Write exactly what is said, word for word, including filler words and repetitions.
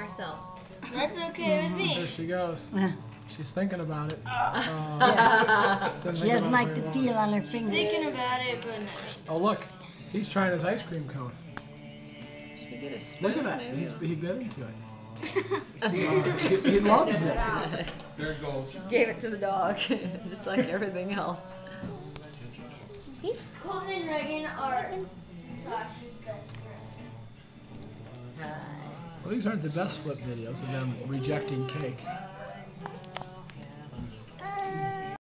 ourselves. That's okay with me. There she goes. She's thinking about it. Yeah. Didn't She think doesn't about it like very the long. feel on her fingers. Thinking about it, but no. Oh look, he's trying his ice cream cone. Should we get a spoon? Look at that. maybe? He's he bit into it. Uh, he, he loves it. There it goes. Gave it to the dog, just like everything else. Colton and Reagan are Tasha's best friend. Well, these aren't the best flip videos of them rejecting cake.